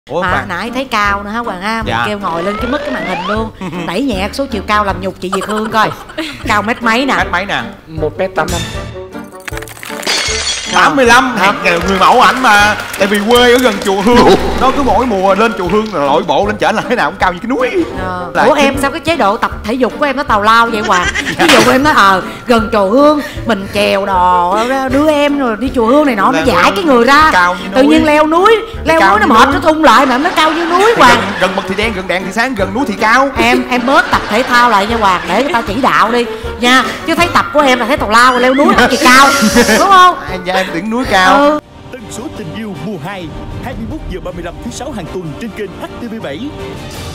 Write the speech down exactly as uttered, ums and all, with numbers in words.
Ủa, mà Hoàng... nãy thấy Cao nữa hả Hoàng ha, mình dạ. kêu ngồi lên cái mức cái màn hình luôn. Đẩy nhẹ số chiều cao làm nhục chị Việt Hương coi. Cao mét mấy nè? Mét mấy nè? Một mét tám mươi lăm. tám mươi lăm. Người mẫu ảnh mà. Tại vì quê ở gần chùa Hương, nó cứ mỗi mùa lên chùa Hương là lội bộ lên trển là thế nào cũng cao như cái núi. Ờ. Ủa em sao cái chế độ tập thể dục của em nó tào lao vậy Hoàng? Ví dụ em nói ờ gần chùa Hương mình chèo đò đưa em rồi đi chùa Hương này nọ, nó giải cái người ra, tự nhiên leo núi leo núi nó mệt nó thun lại mà nó cao như núi Hoàng. Gần mực thì đen, gần đèn thì sáng, gần núi thì cao. Em em bớt tập thể thao lại nha Hoàng, để người ta chỉ đạo đi nha, chứ thấy tập của em là thấy tào lao leo núi gì cao đúng không? Dạ em tưởng núi cao. Ừ. Tần số tình yêu mùa hai hai mươi mốt giờ ba mươi lăm thứ sáu hàng tuần trên kênh H T V bảy.